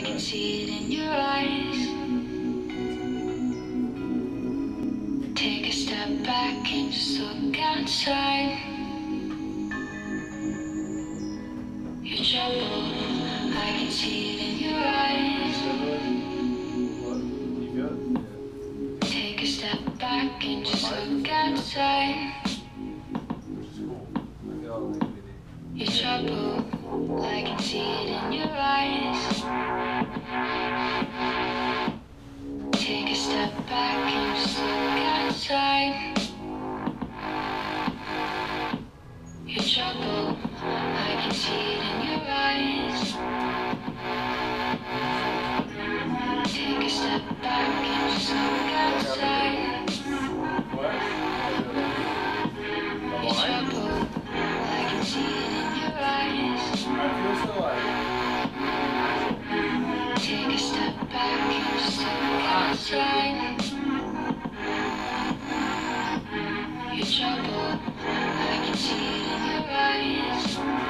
can see it in your eyes. Take a step back and just look outside. You're troubled, I can see it in your eyes. Take a step back and just look outside. You're troubled, I can see it in your eyes. Take a step back and just look outside. You're troubled, I can see it in your eyes. Take a step back and just look outside. You're troubled, I can see it in your eyes. Take a step back and just look outside. You're troubled, I can see it in your eyes.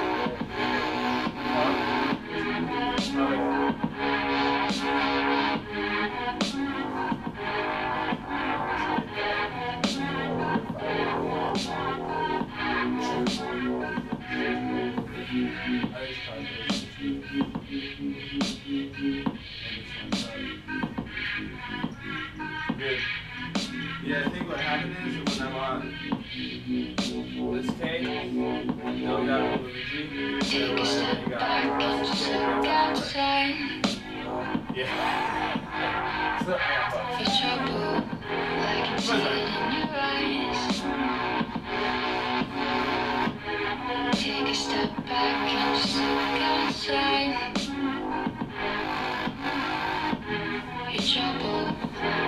Yeah, I think what happened is when I'm on this cake, you know, got Luigi. Take a step back and just look outside. Yeah. So, You're troubled, I can see it in your eyes. Take a step back and just look outside. You're troubled, I